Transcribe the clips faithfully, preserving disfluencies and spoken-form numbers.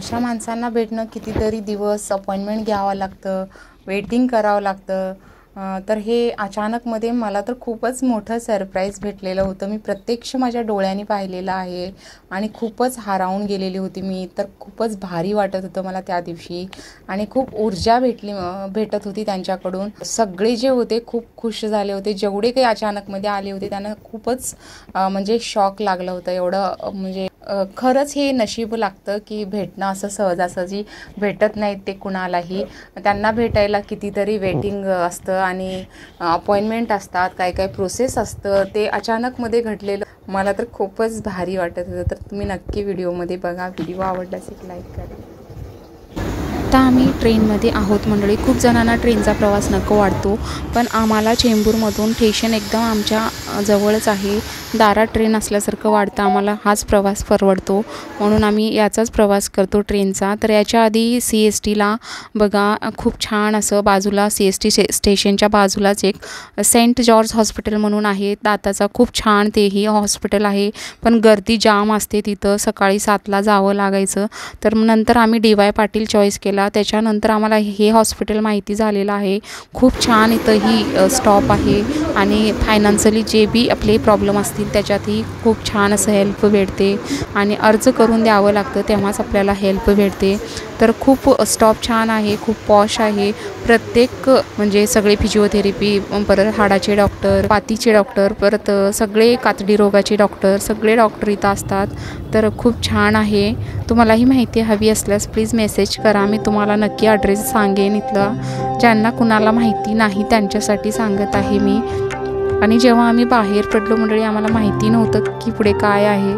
अशा माणसांना भेटणं कितीतरी दिवस अपॉइंटमेंट घ्यावं लागतं, वेटिंग करावं लागतं. तर हे अचानकमध्ये मला तर खूपच मोठं सरप्राईज भेटलेलं होतं. मी प्रत्यक्ष माझ्या डोळ्यांनी पाहिलेलं आहे आणि खूपच भारावून गेलेली होती मी. तर खूपच भारी वाटत होतं मला त्या दिवशी आणि खूप ऊर्जा भेटली भेटत होती त्यांच्याकडून. सगळे जे होते खूप खुश झाले होते. जेवढे काही अचानकमध्ये आले होते त्यांना खूपच म्हणजे शॉक लागलं होतं. एवढं म्हणजे खरंच हे नशीब लागतं की भेटणं असं सहजासहजी भेटत नाहीत ते कुणालाही. त्यांना भेटायला कितीतरी वेटिंग असतं आणि अपॉइंटमेंट असतात, काय काय प्रोसेस असतं. ते अचानकमध्ये घडलेलं मला तर खूपच भारी वाटत होतं. तर तुम्ही नक्की व्हिडिओमध्ये बघा. व्हिडिओ आवडल्यास एक लाईक करा. आता आम्ही ट्रेनमध्ये आहोत मंडळी. खूप जणांना ट्रेनचा प्रवास नको वाटतो, पण आम्हाला चेंबूरमधून स्टेशन एकदम आमच्या जवळच आहे. दारात ट्रेन असल्यासारखं वाटतं आम्हाला. हाच प्रवास परवडतो म्हणून आम्ही याचाच प्रवास करतो ट्रेनचा. तर याच्या आधी सी एस टीला बघा खूप छान असं बाजूला सी एस टी स्टेशनच्या बाजूलाच एक सेंट जॉर्ज हॉस्पिटल म्हणून आहे. दाताचा खूप छान तेही हॉस्पिटल आहे, पण गर्दी जाम असते तिथं. सकाळी सातला जावं लागायचं. तर नंतर आम्ही डी वाय पाटील चॉईस केला. त्याच्यानंतर आम्हाला हे हॉस्पिटल माहिती झालेलं आहे. खूप छान इथंही स्टॉप आहे आणि फायनान्शियली जे बी आपले प्रॉब्लेम असतील त्याच्यातही खूप छान असं हेल्प भेटते आणि अर्ज करून द्यावं लागतं तेव्हाच आपल्याला हेल्प भेटते. तर खूप स्टॉप छान आहे, खूप पॉश आहे. प्रत्येक म्हणजे सगळे फिजिओथेरपी, परत हाडाचे डॉक्टर, पातीचे डॉक्टर, परत सगळे कातडी रोगाचे डॉक्टर, सगळे डॉक्टर इथं असतात. तर खूप छान आहे. तुम्हालाही माहिती हवी असल्यास प्लीज मेसेज करा. मी तुम्हाला नक्की ॲड्रेस सांगेन इथला. ज्यांना कुणाला माहिती नाही त्यांच्यासाठी सांगत आहे मी. आणि जेव्हा आम्ही बाहेर पडलो मंडळी आम्हाला माहिती नव्हतं की पुढे काय आहे.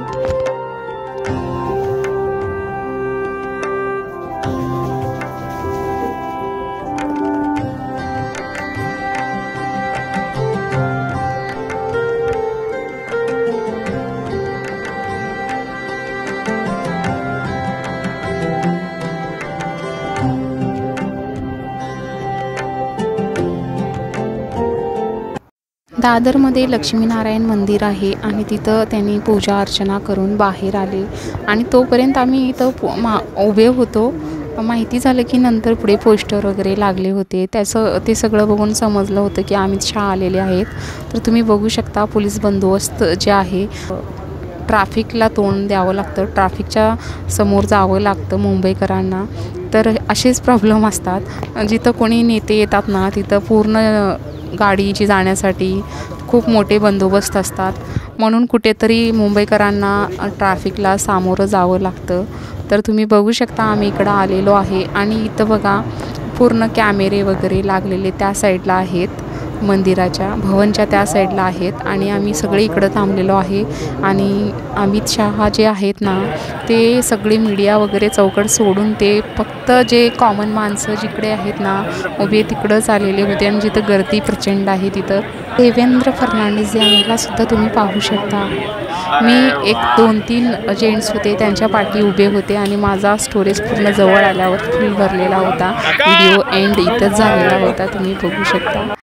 दादरमध्ये लक्ष्मीनारायण मंदिर आहे आणि तिथं त्यांनी पूजा अर्चना करून बाहेर आले आणि तोपर्यंत आम्ही इथं मा उभे होतो. माहिती झालं की नंतर पुढे पोस्टर वगैरे लागले होते. त्याचं ते सगळं बघून समजलं होतं की अमित शहा आलेले आहेत. तर तुम्ही बघू शकता पोलीस बंदोबस्त जे आहे. ट्रॅफिकला तोंड द्यावं लागतं, ट्रॅफिकच्या समोर जावं लागतं मुंबईकरांना. तर असेच प्रॉब्लेम असतात. जिथं कोणी नेते येतात ना तिथं पूर्ण गाडीची जाण्यासाठी खूप मोठे बंदोबस्त असतात. म्हणून कुठेतरी मुंबईकरांना ट्रॅफिकला सामोरं जावं लागतं. तर तुम्ही बघू शकता आम्ही इकडं आलेलो आहे आणि इथं बघा पूर्ण कॅमेरे वगैरे लागलेले त्या साईडला आहेत. मंदिराच्या भवनच्या त्या साईडला आहेत आणि आम्ही सगळे इकडं थांबलेलो आहे. आणि अमित शहा जे आहेत ना ते सगळे मीडिया वगैरे चौकट सोडून ते फक्त जे कॉमन माणसं जिकडे आहेत ना उभे तिकडंच आलेले होते आणि जिथं गर्दी प्रचंड आहे तिथं देवेंद्र फर्नांडिस यांना सुद्धा तुम्ही पाहू शकता. मी एक दोन तीन जेंट्स होते त्यांच्या पाठी उभे होते आणि माझा स्टोरेज पूर्ण जवळ आल्यावर फुल भरलेला होता. व्हिडिओ एंड इथंच झालेला होता. तुम्ही बघू शकता.